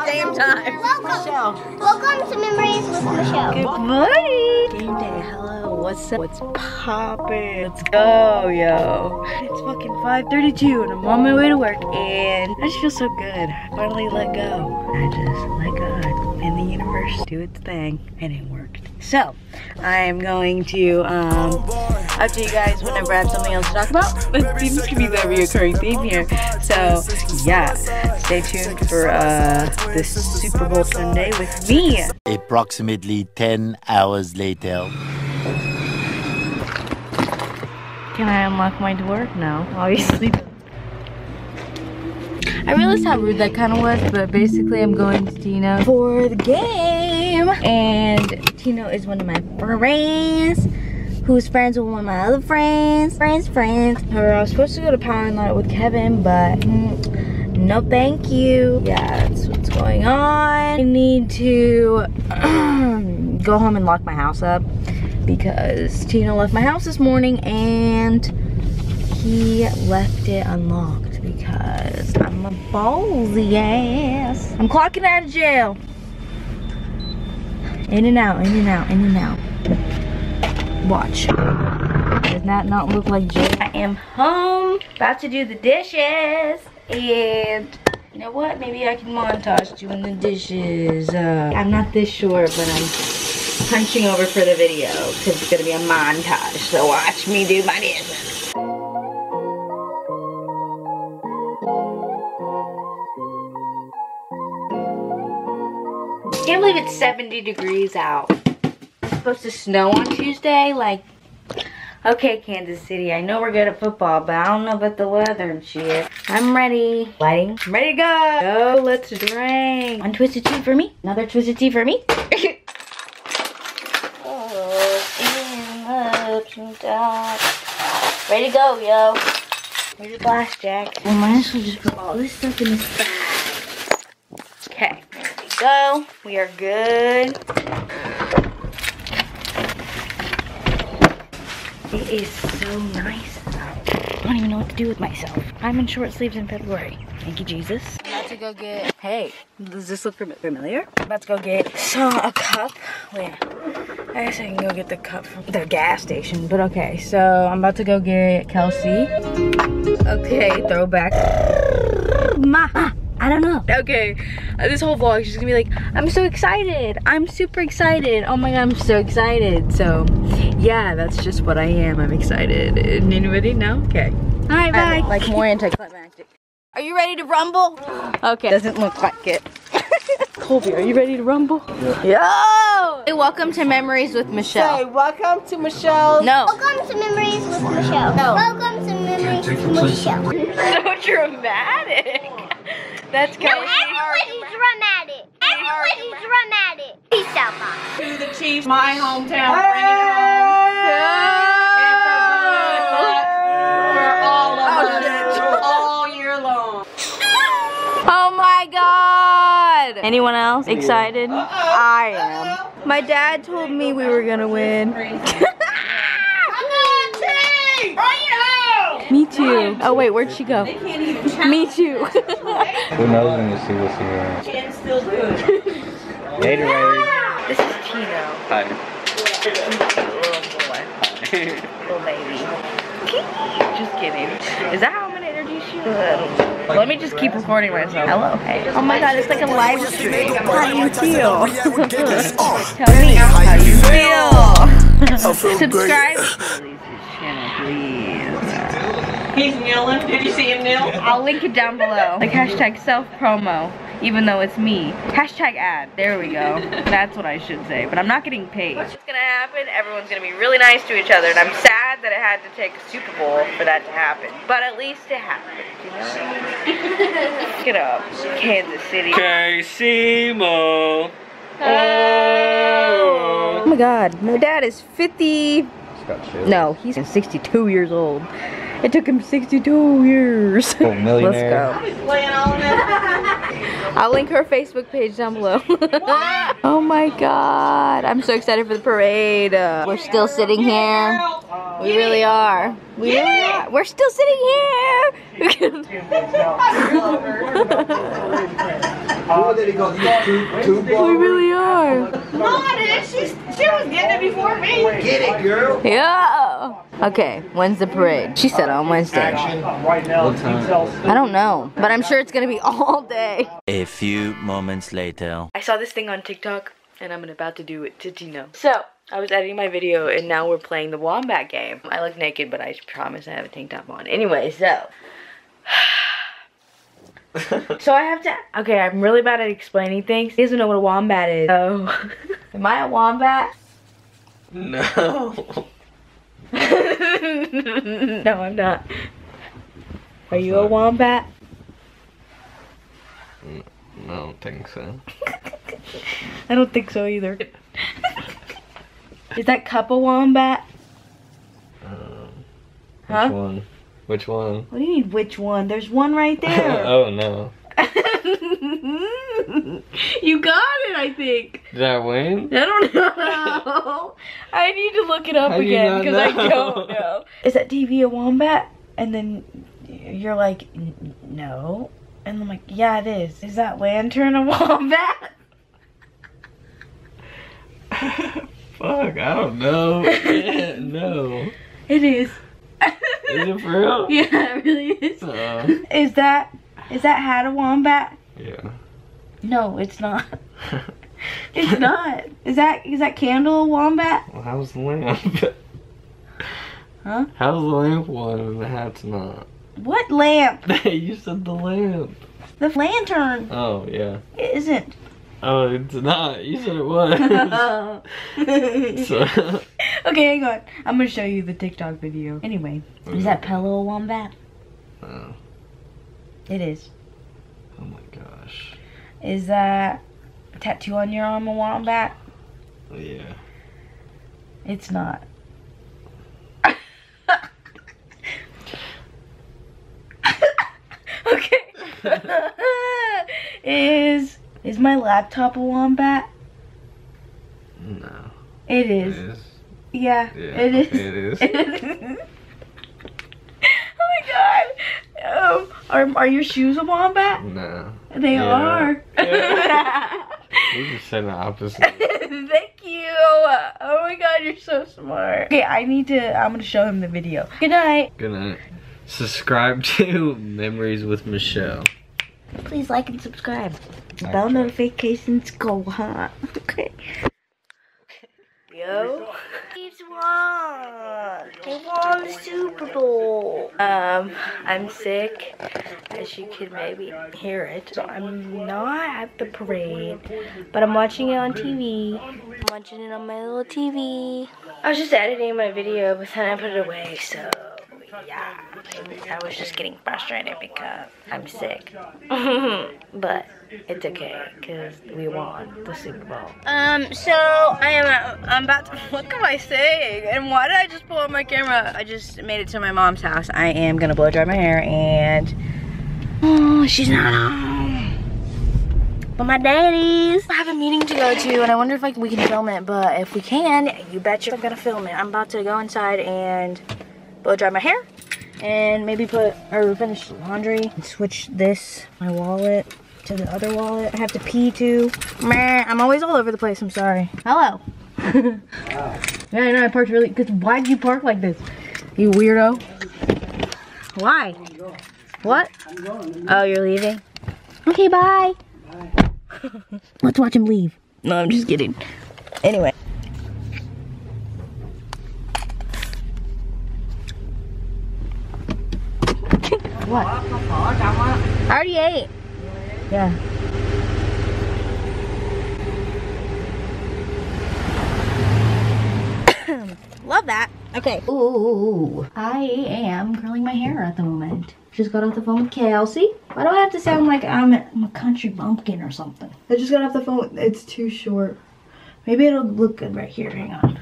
same time. Welcome to Memories with Michelle. Good morning. Game day. Hello. What's up? What's poppin'? Let's go, yo. It's fucking 5:32 and I'm on my way to work and I just feel so good. I finally let go. I just let God and the universe do its thing and it worked. So, I'm going to update you guys whenever I have something else to talk about. It seems to be the reoccurring theme here. So, yeah, stay tuned for this Super Bowl Sunday with me. Approximately 10 hours later. Can I unlock my door? No, obviously. I realized how rude that kind of was, but basically I'm going to Tino for the game. And Tino is one of my friends who's friends with one of my other friends. I was supposed to go to Power and Light with Kevin, but no thank you. Yeah, that's what's going on. I need to go home and lock my house up because Tino left my house this morning and he left it unlocked because I'm a ballsy ass. I'm clocking out of jail. In and out, in and out, in and out. Watch. Does that not look like jail? I am home, about to do the dishes, and you know what? Maybe I can montage doing the dishes. I'm not this sure, but I'm punching over for the video because it's gonna be a montage. So watch me do my dishes. I can't believe it's 70 degrees out. It's supposed to snow on Tuesday. Like, okay, Kansas City, I know we're good at football, but I don't know about the weather and shit. I'm ready. Lighting. I'm ready to go. Go, let's drink. One twisted tea for me. Another twisted tea for me. Ready to go, yo. Here's your glass, Jack. We might as well just put all this stuff in this bag. Okay, there we go. We are good. It is so nice. I don't even know what to do with myself. I'm in short sleeves in February. Thank you, Jesus. I'm about to go get, hey, does this look familiar? I'm about to go get a cup. Wait, I guess I can go get the cup from the gas station, but okay. So I'm about to go get Kelsey. Okay, throwback. I don't know. Okay, this whole vlog is just gonna be like, I'm so excited. I'm super excited. Oh my God, I'm so excited. So yeah, that's just what I am. I'm excited. Anybody? No? Okay. All right, bye. Like more anticlimactic. Are you ready to rumble? Okay, doesn't look like it. Colby, are you ready to rumble? Yeah. Yo! Hey, welcome to Memories with Michelle. Say, welcome to Michelle. No. Welcome to Memories with Michelle. No. Welcome to Memories with Michelle. So dramatic. That's No, everybody's dramatic. Everybody's dramatic. Peace out, Mom. To the Chiefs, my hometown. Bring it home. For all of us, all year long. Oh my God! Anyone else excited? I am. My dad told me we were gonna win. Me too. Oh wait, where'd she go? Me too. Who knows when you see what's here? It's still good. Gatorade. This is Tino. Hi. Little boy. Little baby. Just kidding. Is that how I'm gonna introduce you? Let me just keep recording myself. Hello, hey. Oh my God, it's like a live stream. How do you feel? Tell me how you feel. Subscribe. He's kneeling. Did you see him kneel? I'll link it down below. Like hashtag self-promo, even though it's me. Hashtag ad. There we go. That's what I should say. But I'm not getting paid. What's gonna happen? Everyone's gonna be really nice to each other, and I'm sad that it had to take a Super Bowl for that to happen. But at least it happened, you know? Get up, Kansas City. Casimo. Oh my God, my dad is 50. No, he's 62 years old. It took him 62 years. Oh, millionaire. Let's go. I'll link her Facebook page down below. Oh my God. I'm so excited for the parade. We're still sitting here. We really are. We really are. We're still sitting here. We really are. No, I didn't. She was getting it before me. Get it, girl. Yeah. Okay, when's the parade? She said on Wednesday. Right now, I don't know, but I'm sure it's gonna be all day. A few moments later. I saw this thing on TikTok, and I'm about to do it to Tino. So, I was editing my video, and now we're playing the wombat game. I look naked, but I promise I have a tank top on. Anyway, so. So I have to, okay, I'm really bad at explaining things. He doesn't know what a wombat is. So, am I a wombat? No. No, I'm not. Are you a wombat? I don't think so. I don't think so either. Is that cup a wombat? Which one? Which one? What do you mean, which one? There's one right there. Oh no. You got it, I think. Did I win? I don't know. I need to look it up How do you again not because I know? don't know. Is that TV a wombat? And then you're like, no. And I'm like, yeah, it is. Is that lantern a wombat? Fuck, I don't know. No. It is. Is it for real? Yeah, it really is. Is that hat a wombat? Yeah. No, it's not. It's not. Is that candle a wombat? Well, how's the lamp? Huh? How's the lamp one and the hat's not? What lamp? You said the lamp. The lantern. Oh, yeah. It isn't. Oh, it's not. You said it was. So, Okay, hang on. I'm gonna show you the TikTok video. Anyway, is that pillow a wombat? oh. It is. Oh my gosh. Is that tattoo on your arm a wombat? Yeah. It's not. Okay. Is my laptop a wombat? No. It is. It is. Yeah, Yeah, it is. it is. Oh my god. Are your shoes a wombat? No. They Yeah. are. Yeah. We just said the opposite. Thank you. Oh my god, you're so smart. Okay, I'm gonna show him the video. Good night. Good night. Subscribe to Memories with Michelle. Please like and subscribe. Bell notifications go on. Okay. Yo. Chiefs won. They won the Super Bowl. I'm sick, as you can maybe hear it. So I'm not at the parade, but I'm watching it on TV. I'm watching it on my little TV. I was just editing my video, but then I put it away, so yeah. I was just getting frustrated because I'm sick. But it's okay, because we won the Super Bowl. So I'm about to, what am I saying? And why did I just pull up my camera? I just made it to my mom's house. I am gonna blow dry my hair and, oh, she's not home. But my daddy's. I have a meeting to go to and I wonder if we can film it, but if we can, you betcha I'm gonna film it. I'm about to go inside and blow dry my hair and maybe finish laundry and switch my wallet to the other wallet. I have to pee too. Meh, I'm always all over the place, I'm sorry. Hello. Yeah, I know I parked really, cause why did you park like this? You weirdo. Why? What? Oh, you're leaving? Okay, bye. Let's watch him leave. No, I'm just kidding. Anyway. What? I already ate. Yeah. Love that. Okay. Ooh, I am curling my hair at the moment. Just got off the phone with Kelsey. Why do I have to sound like I'm a country bumpkin or something? I just got off the phone. It's too short. Maybe it'll look good right here. Hang on.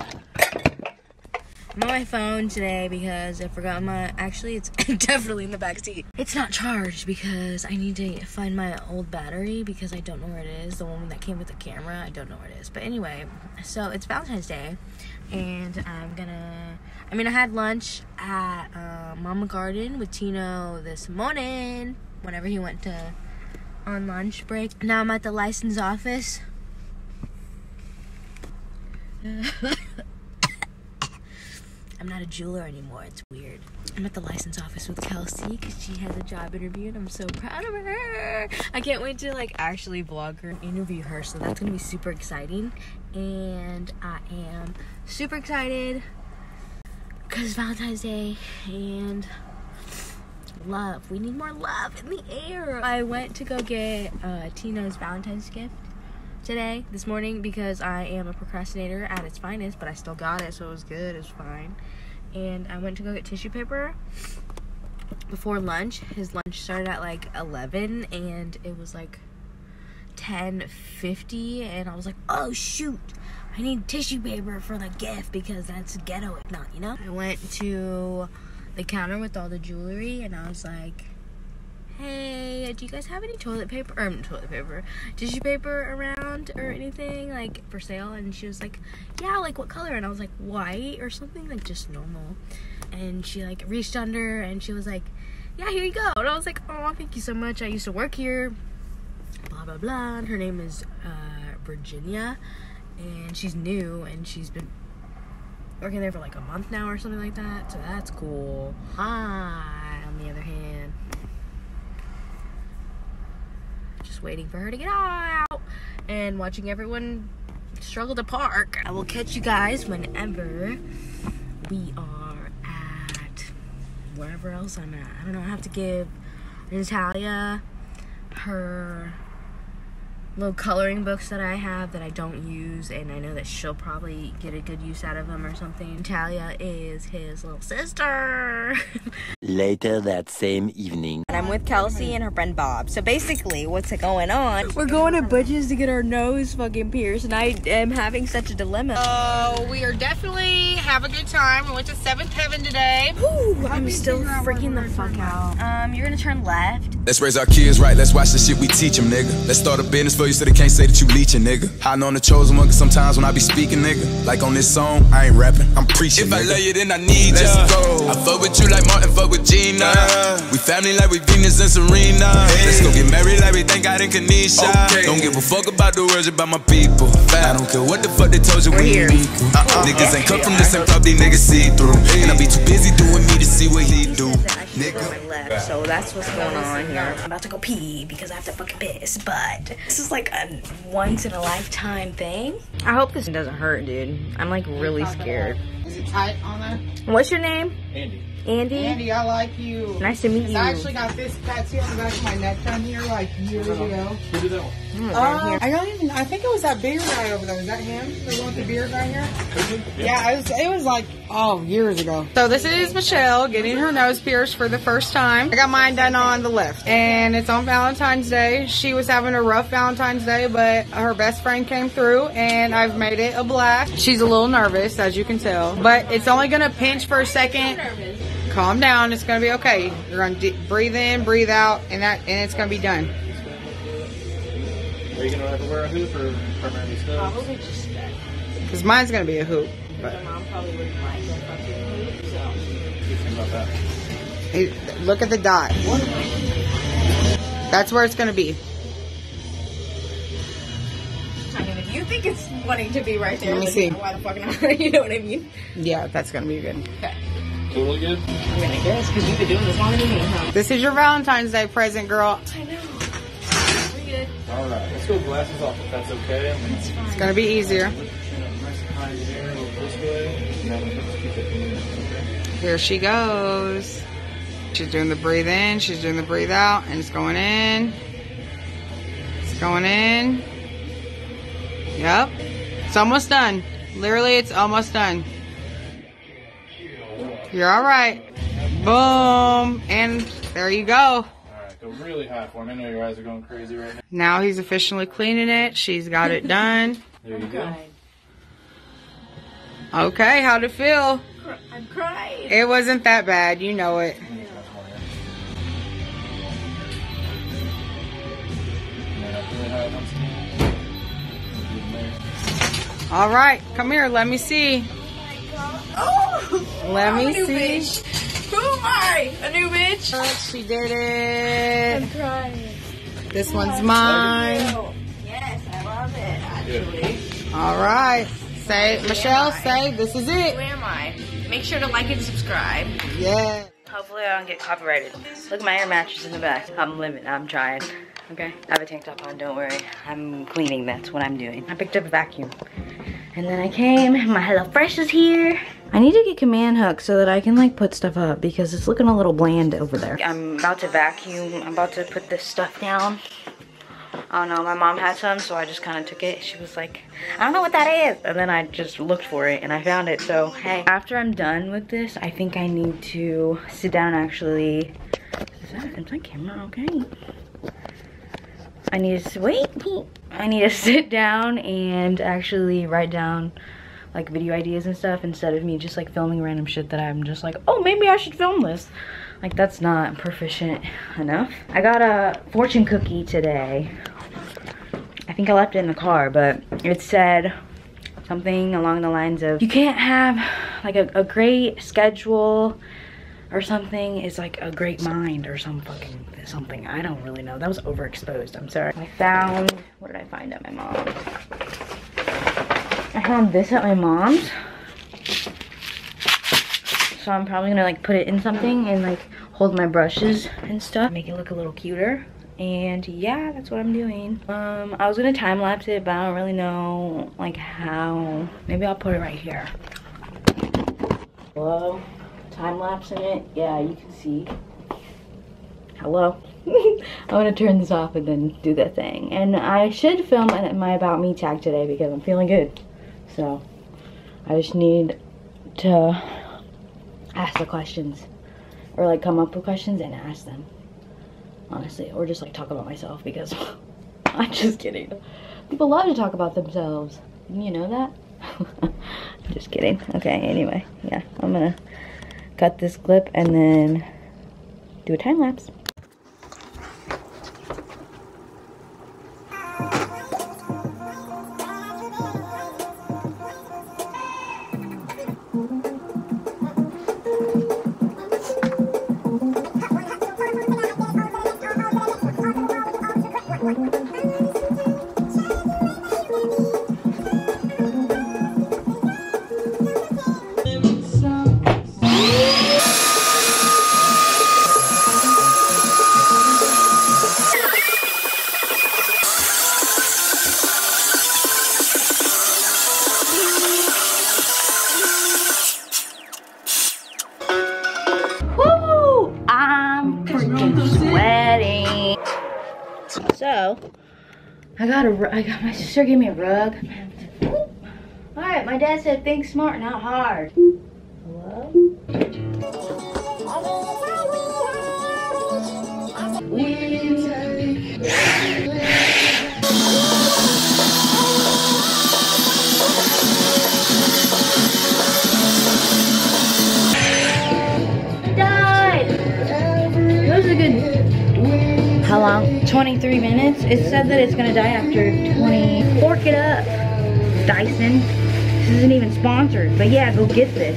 I'm on my phone today because I forgot actually it's definitely in the back seat. It's not charged because I need to find my old battery because I don't know where it is. The one that came with the camera, I don't know where it is. But anyway, so it's Valentine's Day and I had lunch at Mama Garden with Tino this morning whenever he went to on lunch break. Now I'm at the license office. I'm not a jeweler anymore. It's weird. I'm at the license office with Kelsey because she has a job interview and I'm so proud of her. I can't wait to like actually vlog her and interview her, so that's gonna be super exciting. And I am super excited because it's Valentine's Day and love. We need more love in the air. I went to go get Tino's Valentine's gift this morning, because I am a procrastinator at its finest, but I still got it, so it was good, it was fine. And I went to go get tissue paper before lunch. His lunch started at like 11 and it was like 10:50, and I was like, oh shoot, I need tissue paper for the gift because that's ghetto, if not, you know? I went to the counter with all the jewelry and I was like, hey, do you guys have any tissue paper around or anything like for sale? And she was like, yeah, like what color? And I was like, white or something, like just normal. And she like reached under and she was like, yeah, here you go. And I was like, oh, thank you so much, I used to work here, blah blah blah. And her name is Virginia, and she's new and she's been working there for like a month now or something like that, so that's cool. I, on the other hand, just waiting for her to get out and watching everyone struggle to park. I will catch you guys whenever we are at wherever else I'm at. I don't know, I have to give Natalia her little coloring books that I have that I don't use, and I know that she'll probably get a good use out of them or something. Natalia is his little sister. Later that same evening. And I'm with Kelsey and her friend Bob. So basically, what's going on? We're going to Butch's to get our nose fucking pierced, and I am having such a dilemma. We are definitely have a good time. We went to 7th Heaven today. Whew, I'm still freaking the fuck out. You're gonna turn left. Let's raise our kids right, let's watch the shit we teach them, nigga. Let's start a business for you so they can't say that you leeching, nigga. Hiding on the chosen one, cause sometimes when I be speaking, nigga, like on this song, I ain't rapping, I'm preaching, nigga. If I love you, then I need ya. Let's go. I fuck with you like Martin fuck with Gina. We family like we Venus and Serena. Let's go get married like we thank God in Kanisha. Don't give a fuck about the words about my people. I don't care what the fuck they told you, we ain't equal. Niggas ain't come from the same club, these niggas see through. And I be too busy doing me to see what he do. Nigga. So that's what's going on here. I'm about to go pee because I have to fucking piss, but this is like a once in a lifetime thing. I hope this doesn't hurt, dude. I'm like really scared. Is it tight on there? What's your name? Andy. Andy? Andy, I like you. Nice to meet you. I actually got this tattoo on the back of my neck down here like years ago. Who did that one? I think it was that beard guy over there. Is that him? The one with the beard right here? Yeah, it was like, years ago. So this is Michelle getting her nose pierced for the first time. I got mine done on the left. And it's on Valentine's Day. She was having a rough Valentine's Day, but her best friend came through and I've made it a black. She's a little nervous, as you can tell. But it's only going to pinch for a second. Calm down, it's gonna be okay. You're gonna breathe in, breathe out, and it's gonna be done. Are you gonna have to wear a hoop or primarily studs? Probably just studs. Because mine's gonna be a hoop. But my mom probably wouldn't like that fucking hoop, so. What do you think about that? Look at the dot. That's where it's gonna be. I mean, if you think it's wanting to be right there, let me see. Why the fuck not? You know what I mean? Yeah, that's gonna be good. Okay. Totally good? I mean, I guess, because you've been doing this longer than me, huh? This is your Valentine's Day present, girl. I know. We're good. Alright, let's go glasses off if that's okay. It's fine. It's gonna be easier. Nice and behind your hair, look this way. And then let's keep it moving, okay? Here she goes. She's doing the breathe in, she's doing the breathe out, and it's going in. It's going in. Yep. It's almost done. Literally, it's almost done. You're all right. Boom. And there you go. Alright, go really high for me. I know your eyes are going crazy right now. Now he's officially cleaning it. She's got it done. There you go. Okay, how'd it feel? I'm crying. It wasn't that bad. You know it. All right, come here. Let me see. Oh! Let me new see. Bitch. Who am I? A new bitch? She did it. I'm crying. This one's mine. Yes, I love it, actually. All right. Say, Michelle, say, this is it. Who am I? Make sure to like and subscribe. Yeah. Hopefully I don't get copyrighted. Look at my air mattress in the back. I'm living, I'm trying. Okay, I have a tank top on, don't worry. I'm cleaning, that's what I'm doing. I picked up a vacuum. And then I came, my HelloFresh is here. I need to get command hook so that I can like put stuff up because it's looking a little bland over there. I'm about to vacuum, I'm about to put this stuff down. I don't know, my mom had some, so I just kind of took it. She was like, I don't know what that is. And then I just looked for it and I found it, so hey. After I'm done with this, I think I need to sit down actually. Is my camera okay? I need to, wait. I need to sit down and actually write down like video ideas and stuff instead of me just like filming random shit that I'm just like, oh, maybe I should film this. Like that's not proficient enough. I got a fortune cookie today. I think I left it in the car, but it said something along the lines of, you can't have like a great schedule or something is like a great mind or some fucking something. I don't really know. That was overexposed. I'm sorry. I found, what did I find at my mom's? I found this at my mom's. So I'm probably gonna like put it in something and like hold my brushes and stuff. Make it look a little cuter. And yeah, that's what I'm doing. I was gonna time lapse it, but I don't really know like how. Maybe I'll put it right here. Hello? Time lapsing it. Yeah, you can see. Hello. I'm gonna turn this off and then do the thing. And I should film my About Me tag today because I'm feeling good. So I just need to ask the questions or like come up with questions and ask them. Honestly, or just like talk about myself because I'm just kidding. People love to talk about themselves. Didn't you know that? Just kidding. Okay, anyway, yeah, I'm gonna cut this clip and then do a time lapse. So, I got my sister gave me a rug. Alright, my dad said think smart, not hard. Hello? Died! That was a good... How long? 23 minutes. It said that it's gonna die after 20. Fork it up, Dyson. This isn't even sponsored, but yeah, go get this.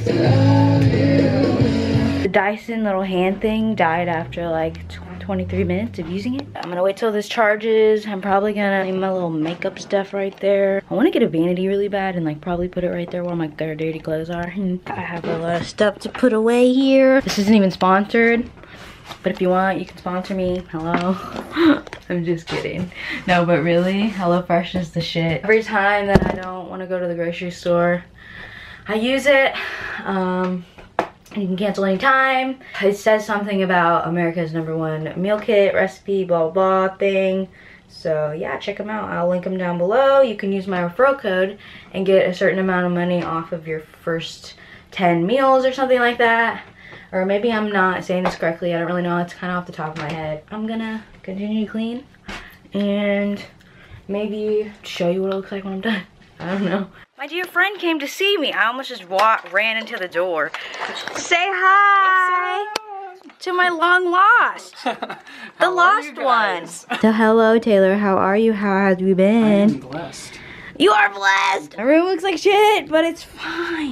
The Dyson little hand thing died after like 23 minutes of using it. I'm gonna wait till this charges. I'm probably gonna leave my little makeup stuff right there. I wanna get a vanity really bad and like probably put it right there where my dirty clothes are. I have a lot of stuff to put away here. This isn't even sponsored. But if you want, you can sponsor me. Hello. I'm just kidding. No, but really, HelloFresh is the shit. Every time that I don't want to go to the grocery store, I use it. You can cancel anytime. It says something about America's #1 meal kit recipe, blah, blah, blah thing. So yeah, check them out. I'll link them down below. You can use my referral code and get a certain amount of money off of your first 10 meals or something like that. Or maybe I'm not saying this correctly. I don't really know. It's kind of off the top of my head. I'm gonna continue to clean and maybe show you what it looks like when I'm done. I don't know. My dear friend came to see me. I almost just ran into the door. Say hi to my long lost. The lost one. So hello, Taylor. How are you? How have you been? I am blessed. You are blessed. My room looks like shit, but it's fine.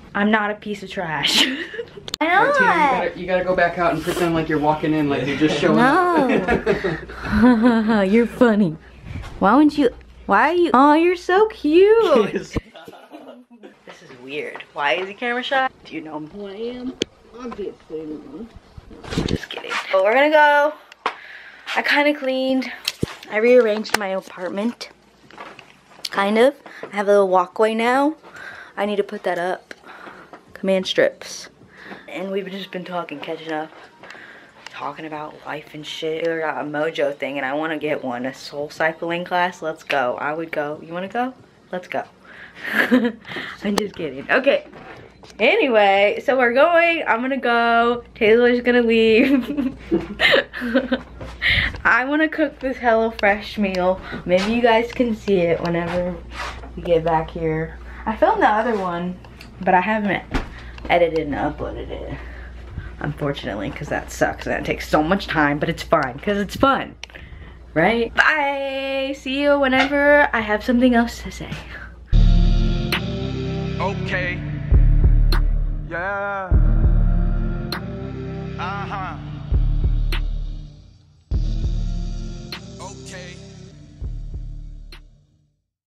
I'm not a piece of trash. I know. Tina, you gotta go back out and pretend like you're walking in, like you're just showing up. No. You're funny. Why are you? Oh, you're so cute. This is weird. Why is he camera shy? Do you know who I am? Obviously. Just kidding. But we're gonna go. I kind of cleaned. I rearranged my apartment. Kind of. I have a little walkway now. I need to put that up. Command strips. And we've just been talking, catching up. Talking about life and shit. We got a Mojo thing and I want to get one. A soul cycling class. Let's go. I would go. You want to go? Let's go. I'm just kidding. Okay. Anyway, so we're going. I'm gonna go. Taylor's gonna leave. I want to cook this HelloFresh meal. Maybe you guys can see it whenever we get back here. I filmed the other one, but I haven't edited and uploaded it, unfortunately, because that sucks. That takes so much time, but it's fine because it's fun, right? Bye. See you whenever I have something else to say. Okay. Yeah.